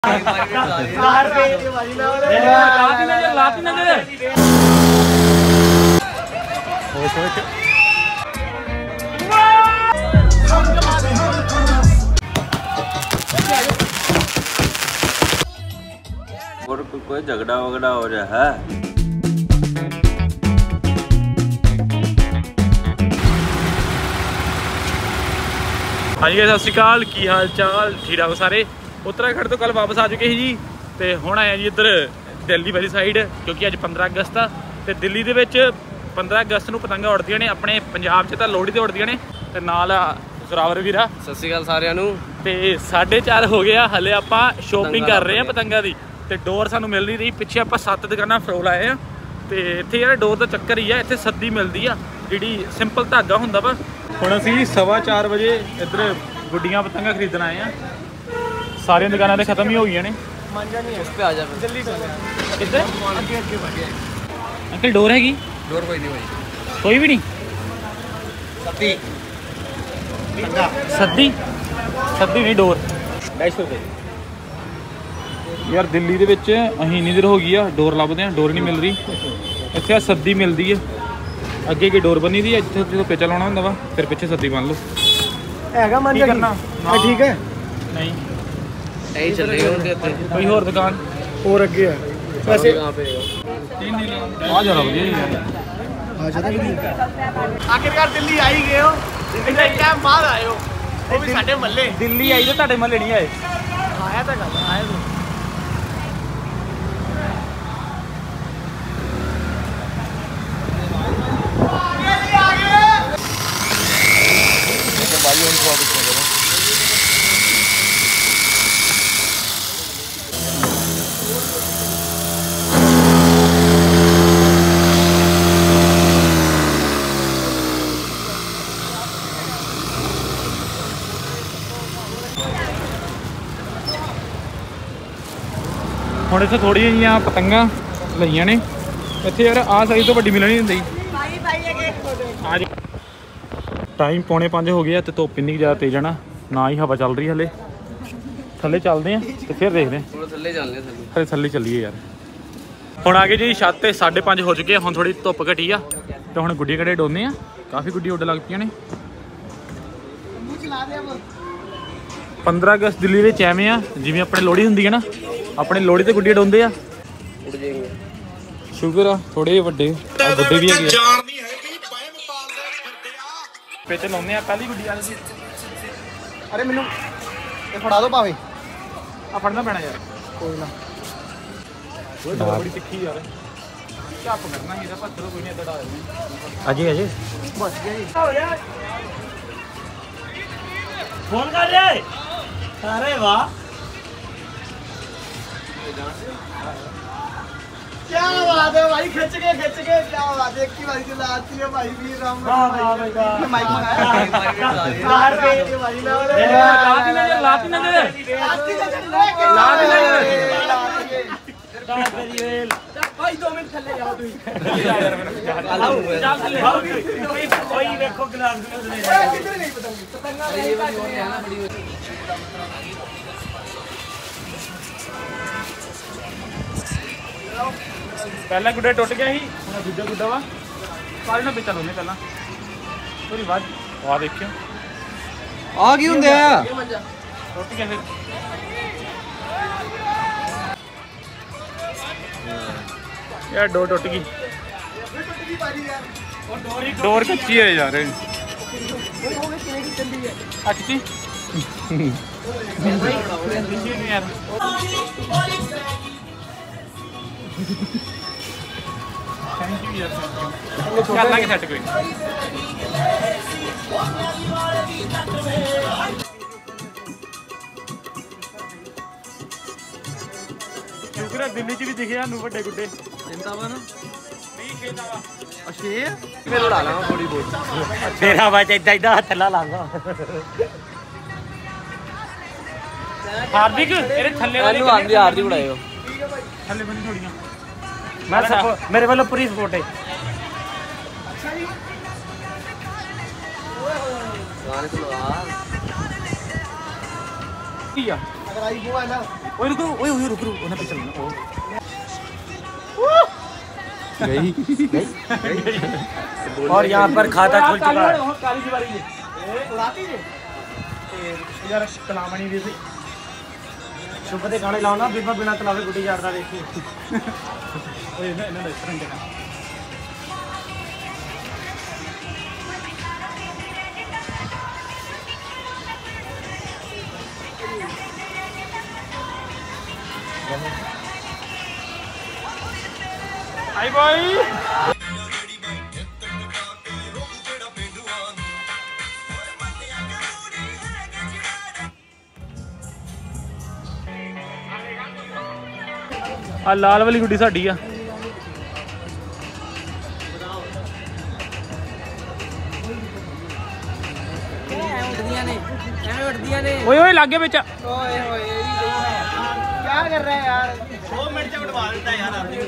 और कोई झगड़ा वगड़ा हो रहा है। हाँ जी सत श्री अकाल, की हाल चाल? ठीक ठाक सारे। उत्तराखंड तो कल वापस आ चुके हैं जी, तो हुण आए जी इधर दिल्ली वाली साइड, क्योंकि अज 15 अगस्त आ। तो दिल्ली दे विच 15 अगस्त नूं पतंगां उड़दियां ने, अपने पंजाब च तां लोहड़ी ते उड़दियां ने। ते नाल जोरावर वीरा सत श्री अकाल सारिਆਂ ਨੂੰ। ते 4:30 हो गया, हले आपां शॉपिंग कर रहे हैं पतंगां दी। ते डोर सानूं मिल नहीं रही, पिछे आपां 7 दुकानां फरोल आए हैं। तो इत्थे यार डोर दा चक्कर ही है, इत्थे सद्दी मिलदी आ जिहड़ी सिंपल धागा हुंदा वा। हुण असीं 4:15 बजे इधर गुड्डियां पतंगां खरीदण आए हैं। सारियां दुकानां ते खत्म ही हो गई ने। उस पे आ जा जल्दी चल। किधर आगे आगे बढ़िया अंकल डोर हैगी? डोर कोई नहीं भाई, कोई भी नहीं। सत्ती सद्दी सद्दी नहीं डोर 250 रुपए यार। दिल्ली ਦੇ ਵਿੱਚ ਅਸੀਂ ਇੰਨੀ ਦੇਰ ਹੋ ਗਈ ਆ ਡੋਰ ਲੱਭਦੇ ਆ, ਡੋਰ ਨਹੀਂ ਮਿਲ ਰਹੀ। ਇੱਥੇ ਆ ਸੱਦੀ ਮਿਲਦੀ ਆ, ਅੱਗੇ ਕੀ ਡੋਰ ਬੰਨੀ ਦੀ ਆ, ਜਿੱਥੇ ਜਦੋਂ ਪੇਚਾ ਲਾਉਣਾ ਹੁੰਦਾ ਵਾ ਫਿਰ ਪਿੱਛੇ ਸੱਦੀ ਬੰਨ ਲਓ। ਹੈਗਾ ਮੰਨ ਜਾ ਕਰਨਾ ਠੀਕ ਹੈ। ਨਹੀਂ ਐਂ ਚੱਲ ਰਹੀ ਹੁੰਦੀ ਇੱਥੇ ਕੋਈ ਹੋਰ ਦੁਕਾਨ ਹੋਰ ਅੱਗੇ ਹੈ ਵੈਸੇ ਕਹਾਂ पे ਆ ਜਾ ਵਧੀਆ ਯਾਰ। ਆ ਜਾਦਾ ਆਖਿਰਕਾਰ ਦਿੱਲੀ ਆ ਹੀ ਗਏ ਹੋ, ਇੰਨਾ ਟਾਈਮ ਬਾਅਦ ਆਏ ਹੋ, ਉਹ ਵੀ ਸਾਡੇ ਮੱਲੇ। ਦਿੱਲੀ ਆਈ ਤੇ ਤੁਹਾਡੇ ਮਹੱਲੇ ਨਹੀਂ ਆਏ। ਆਇਆ ਤਾਂ ਗੱਲ ਆਇਆ ਤੂੰ भाई उनको वापस कर दो। ਹੁਣ ਇੱਥੇ ਥੋੜੀਆਂ ਜਿਹੀਆਂ ਪਤੰਗਾਂ ਲਈਆਂ ਨੇ ਇੱਥੇ ਯਾਰ। ਆਹ ਸਾਈਜ਼ ਤੋਂ ਵੱਡੀ ਮਿਲਣੀ ਨਹੀਂ ਹੁੰਦੀ। ਆ ਜਾ टाइम 4:45 हो गया तो धुप्प इन्नी ज़्यादा तेज है ना, ना ही हवा चल रही है। हले थले चलते हैं तो फिर देखते हैं। हले थले चलिए यार। हुण आ गए जी छत ते 5:30 हो चुके हैं। हुण थोड़ी धुप्प घटी आ तो हुण गुड्डियां गड्डियां डोलने आ, काफ़ी गुड्डियां उड्ड लग पईयां ने। 15 अगस्त दिल्ली विच एवें आ जिवें अपने लोहड़ी हुंदी है ना, अपने लोहड़ी ते गुड्डियां डोलदे आ। शुगर आ थोड़े वड्डे गुड्डे भी है। पेच लाने पहली गुड्डी आ गई। अरे मैनू ये फड़ा दो भावे, आ फड़ना पैना यार। कोई ना बड़ी तिखी यार, झप करना ही पत्थर कोई नहीं इधर डाल। अजी अजी बस गया फोन कर रे। अरे वाह क्या बात है भाई, खिंच के क्या बात है। एक की बारी चला आती है भाई वीर राम। वाह वाह भाई वाह, माइक लगाया बाहर पे भाई ना लाती नजर लाती भाई 2 मिनट थल्ले जाओ तुम। कोई देखो गिलास किधर नहीं पतंग पहला गुड्डा टुट गया ही, हुण दूजा गुड्डा वा सारे ना बेचा लोने। पहला थोड़ी वाज आ देखियो आ की हुंदे आ टुट गया फिर। यार डोर टुट गई, डोर कच्ची है यार। अच्छी यार थैंक यू यार, कर लांगे सेट कोई। शुक्र है दिल्ली च भी दिखे सानू वड्डे गुड्डे। चिंता वा ना नहीं खेदा वा अच्छे मैं ला लांगा थोड़ी बहुत। तेरा बच इदा इदा हथ ला लांगा। हार्दिक तेरे थल्ले वाले आंदी हार्दिक उड़ाएओ थल्ले बंदी थोड़ियां। मैं मेरे वालों पूरी सपोर्ट है। गाने तो लगा अगर आई वो है ना ओए रुको ओए रुक उन्हें पे चलना गई और यहाँ पर खाता खुल चुका है। काली दीवारी ये उड़ाती है यार कलामणी भी सी शुभ दे गाने लाओ ना बिना बिना तलावे गुड्डी जाड़दा देखी ओए इन्हें इस तरह का हाय भाई ਆ ਲਾਲ ਵਾਲੀ ਗੁੱਡੀ ਸਾਡੀ ਆ ਓਏ ਓਏ ਲਾਗੇ ਵਿੱਚ ओए होए ये भी सही है क्या कर रहे हैं यार 2 मिनट से उठवा देता है यार आदमी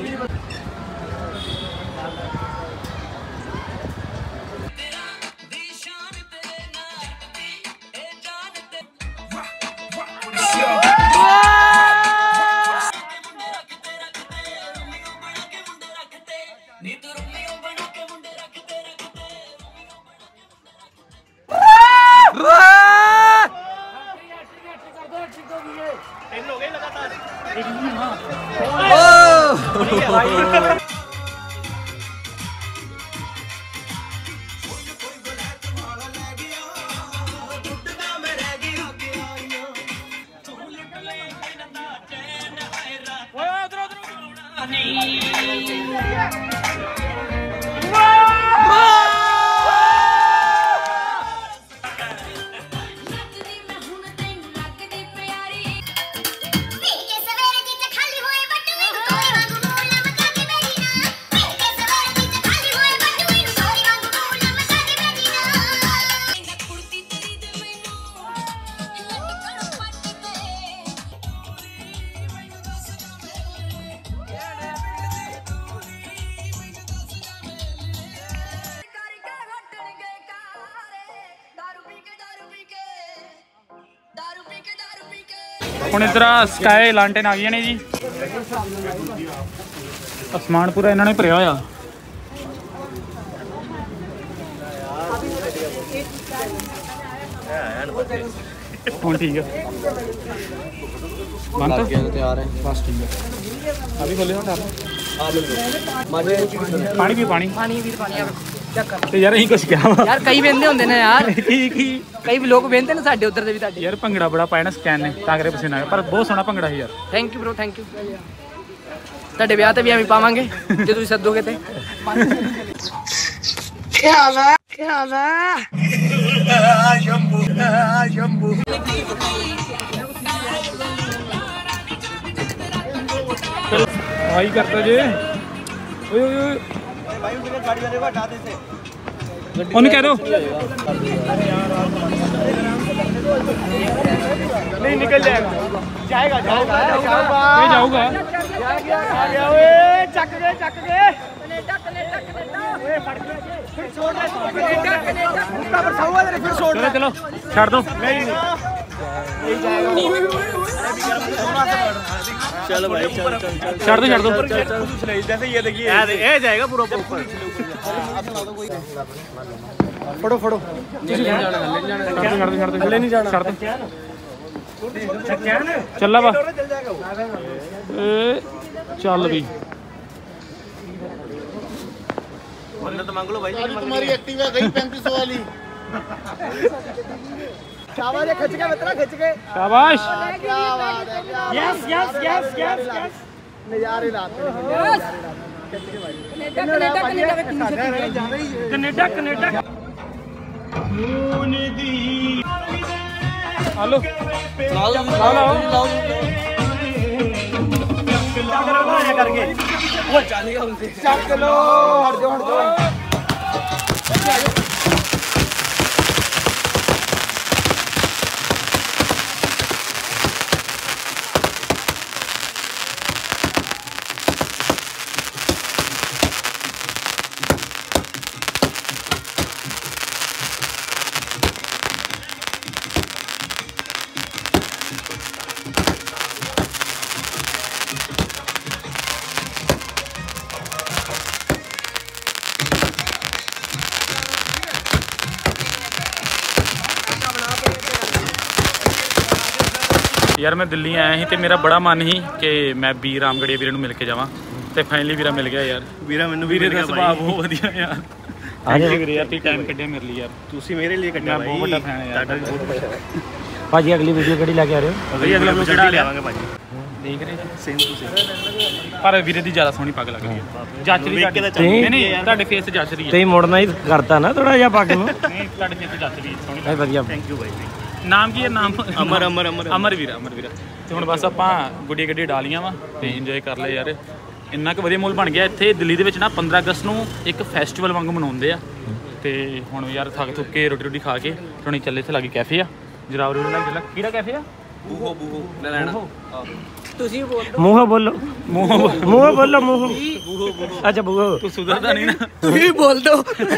ਹੁਣ ਇਧਰ ਸਕਾਈ ਲਾਂਟੇਨ ਆ ਗਈਆਂ ਨੇ ਜੀ ਅਸਮਾਨ ਪੂਰਾ ਇਹਨਾਂ ਨੇ ਭਰਿਆ ਹੋਇਆ ਹੁਣ ਠੀਕ ਹੈ ਬੰਦ लग गया तो तैयार है बस ठीक है अभी खोले हो पानी भी पानी ਵੀਰ ਪਾਣੀ ਆ ਚੈੱਕ ਕਰ ਤੇ ਯਾਰ ਅਸੀਂ ਕੁਛ ਕਿਹਾ ਵਾ ਯਾਰ ਕਈ ਵੇਂਦੇ ਹੁੰਦੇ ਨੇ ਯਾਰ ਕੀ ਕਈ ਵੀ ਲੋਕ ਵੇਂਦੇ ਨੇ ਸਾਡੇ ਉਧਰ ਦੇ ਵੀ ਤੁਹਾਡੇ ਯਾਰ ਭੰਗੜਾ ਬੜਾ ਪਾਇਆ ਨਾ ਸਕੈਨ ਨੇ ਤਾਂ ਕਰੇ ਪਸੀਨਾ ਆਇਆ ਪਰ ਬਹੁਤ ਸੋਹਣਾ ਭੰਗੜਾ ਸੀ ਯਾਰ thank you bro thank you ਤੁਹਾਡੇ ਵਿਆਹ ਤੇ ਵੀ ਐਵੇਂ ਪਾਵਾਂਗੇ ਜੇ ਤੁਸੀਂ ਸੱਦੋਗੇ ਤੇ भाई करता जे ओए ओए ओए भाई उनके गाड़ी वाले को हटा दे से उन्हें कह दो नहीं निकल जाएगा जाएगा जाएगा ये जाऊंगा आ गया ओए चक गए कनेडा ओए फट गया फिर छोड़ दे कनेडा मुक्का पर सहुआ दे फिर छोड़ चलो चलो छाड़ दो चल भाई चल चल चल छाड़ दो जैसे ये देखिए ये जाएगा पूरा ऊपर फड़ो फड़ो छाड़ दो हल्ले नहीं जाना छाड़ दो चल बा चल भी मन्नत मांग लो भाई तुम्हारी एक्टिवा गई 3500 वाली शाबाश खिंच के मित्रा खिंच के शाबाश क्या बात है ਯੈਸ ਯੈਸ ਯੈस ਯੈस नजारे लाते हैं ਕੈਨੇਡਾ ਕੈਨੇਡਾ हेलो करके चक लो हट जाओ ਯਾਰ ਮੈਂ ਦਿੱਲੀ ਆਇਆ ਸੀ ਤੇ ਮੇਰਾ ਬੜਾ ਮਨ ਸੀ ਕਿ ਮੈਂ ਵੀ ਰਾਮਗੜੀਆ ਵੀਰੇ ਨੂੰ ਮਿਲ ਕੇ ਜਾਵਾਂ ਤੇ ਫਾਈਨਲੀ ਵੀਰਾ ਮਿਲ ਗਿਆ ਯਾਰ। ਵੀਰਾ ਮੈਨੂੰ ਵੀਰੇ ਦਾ ਸੁਭਾਅ ਬਹੁਤ ਵਧੀਆ ਯਾਰ। ਹਾਂਜੀ ਵੀਰੇ ਯਾਰ ਤੁਸੀਂ ਟਾਈਮ ਕੱਢਿਆ ਮੇਰੇ ਲਈ ਯਾਰ। ਤੁਸੀਂ ਮੇਰੇ ਲਈ ਕੱਢਿਆ ਮੈਂ ਬਹੁਤ ਵੱਡਾ ਫੈਨ ਹਾਂ ਯਾਰ। ਤੁਹਾਡਾ ਵੀ ਬਹੁਤ ਭਾਜੀ ਅਗਲੀ ਵੀਡੀਓ ਕਿਹੜੀ ਲੈ ਕੇ ਆ ਰਹੇ ਹੋ? ਭਾਜੀ ਅਗਲਾ ਵੀਡੀਓ ਕਿਹੜਾ ਲਿਆਵਾਂਗੇ ਭਾਜੀ। ਦੇਖ ਰਹੇ ਸੇਮ ਟੂ ਸੇਮ। ਪਰ ਵੀਰੇ ਦੀ ਜ਼ਿਆਦਾ ਸੋਹਣੀ ਪੱਗ ਲੱਗ ਰਹੀ ਹੈ। ਜੱਚ ਰਹੀ ਨਹੀਂ ਨਹੀਂ ਤੁਹਾਡੇ ਫੇਸ ਤੇ ਜੱਚ ਰਹੀ ਹੈ। ਤੁਸੀਂ ਮੁੜਨਾ ਹੀ ਕਰਤਾ ਨਾ ਥੋੜਾ ਜਿਹਾ ਪੱਗ ਨੂੰ। ਨਹੀਂ ਤੁਹਾਡੇ ਫੇਸ ਤੇ ਜੱਚ ਰਹੀ ਹੈ ਸੋਹਣੀ। ਨਹੀਂ ਵਧੀਆ। ਥੈਂਕ ਯੂ ਭਾਈ। ਨਾਮ ਕੀ ਹੈ? ਨਾਮ ਅਮਰ ਵੀਰਾ। ਤੇ ਹੁਣ ਬਸ ਆਪਾਂ ਗੁੱਡੀ ਗੱਡੀ ਡਾਲੀਆਂ ਵਾ ਤੇ ਇੰਜੋਏ ਕਰ ਲਿਆ ਯਾਰ। ਇੰਨਾ ਕੁ ਵਧੀਆ ਮਾਹੌਲ ਬਣ ਗਿਆ ਇੱਥੇ ਦਿੱਲੀ ਦੇ ਵਿੱਚ ਨਾ 15 ਅਗਸਤ ਨੂੰ ਇੱਕ ਫੈਸਟੀਵਲ ਵਾਂਗ ਮਨਾਉਂਦੇ ਆ। ਤੇ ਹੁਣ ਯਾਰ ਥੱਕ ਥੁੱਕ ਕੇ ਰੋਟੀ ਖਾ ਕੇ ਹੁਣ ਚੱਲੇ ਇੱਥੇ ਲਾਗੇ ਕੈਫੇ ਆ ਜਰਾਵਰ ਰੋਡ ਲੱਗ ਕਿਹੜਾ ਕੈਫੇ ਆ? ਬੂਹੋ ਲੈ ਲੈਣਾ। ਤੁਸੀਂ ਬੋਲ ਮੂੰਹੋਂ ਬੋਲੋ ਮੂੰਹੋਂ ਬੋਲੋ ਮੂੰਹੋਂ। ਅੱਛਾ ਬੂਹੋ। ਤੂੰ ਸੁਧਰਦਾ ਨਹੀਂ ਨਾ। ਤੁਸੀਂ ਬੋਲ ਦੋ।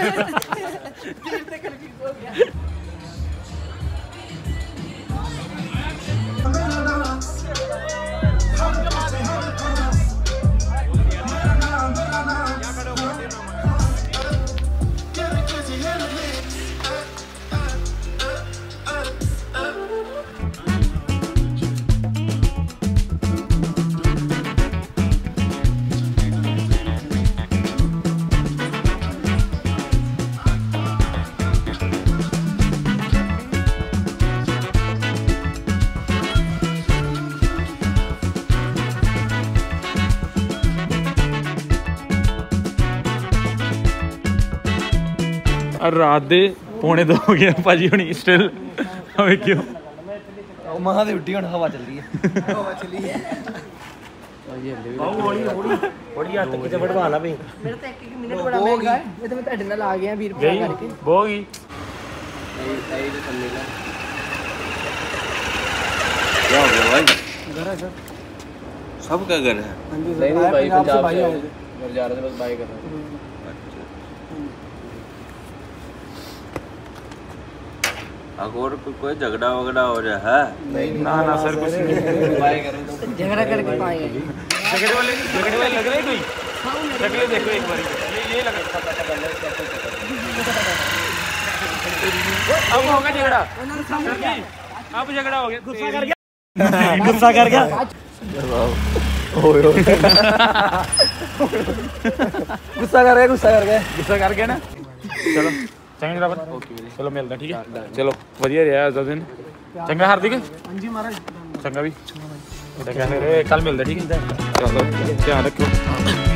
ਰਾਤ ਦੇ 1:45 ਹੋ ਗਏ ਭਾਜੀ ਹੁਣੀ ਸਟਿਲ ਹੋਵੇ ਕਿਉਂ? ਉਹ ਮਹਾਂ ਦੀ ਉੱਡੀ ਹੁਣ ਹਵਾ ਚੱਲਦੀ ਹੈ। ਹਵਾ ਚੱਲੀ ਹੈ। ਥੋੜੀ ਹੱਥ ਕਿਤੇ ਵੜਵਾ ਲਾ ਬਈ। ਮੇਰਾ ਤਾਂ 1 ਮਿੰਟ ਬੜਾ ਮਹਿੰਗਾ ਹੈ। ਇਹ ਤਾਂ ਮੈਂ ਤੁਹਾਡੇ ਨਾਲ ਆ ਗਿਆ 20 ਰੁਪਏ ਕਰਕੇ। ਬਹੁਤ ਗਈ क्या हो गया भाई? घर है सर। सबका घर है। नहीं भाई पंजाब से घर जा रहे थे बस बाय कर रहे थे। और कोई झगड़ा वगड़ा हो रहा है? ना सर कुछ नहीं। बाय कर रहे थे झगड़ा करके पाए झगड़े वाले लग रहे कोई झगड़े देखो एक बार ये लग अब होगा झगड़ा। अब झगड़ा हो गया। गुस्सा कर गया। गुस्सा कर गया। ਗੁੱਸਾ ਕਰ ਗਿਆ ਨਾ। ਚਲੋ ਚੰਗਾ ਜਨਾਬ। ਚਲੋ ਮਿਲਦਾ ਠੀਕ ਹੈ। ਚਲੋ ਵਧੀਆ ਰਿਹਾ ਅੱਜ ਦਾ ਦਿਨ। ਚੰਗਾ ਹਾਰਦਿਕ। ਹਾਂਜੀ ਮਹਾਰਾਜ। ਚੰਗਾ ਵੀ। ਕੱਲ ਮਿਲਦਾ ਠੀਕ ਹੈ। ਚਲੋ ਧਿਆਨ ਰੱਖਿਓ।